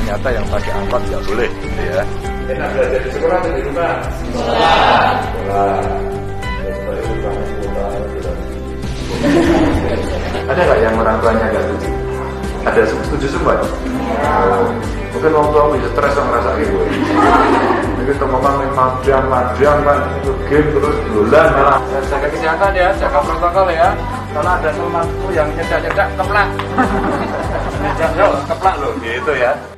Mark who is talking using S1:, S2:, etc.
S1: ternyata yang pakai angkot nggak boleh, gitu ya. Enak belajar di sekolah atau di rumah?
S2: Sekolah.
S1: Sekolah. Ada nggak yang orang tuanya nggak setuju? Ada setuju semua? Mungkin orang tua bisa stres sama ngerasa gitu. Mungkin teman-teman majian kan itu game terus bulan malah. Jaga kesehatan ya, jaga protokol ya. Kalau ada temanku yang nyedak-nyedak keplak. Jangan keplak loh, gitu ya.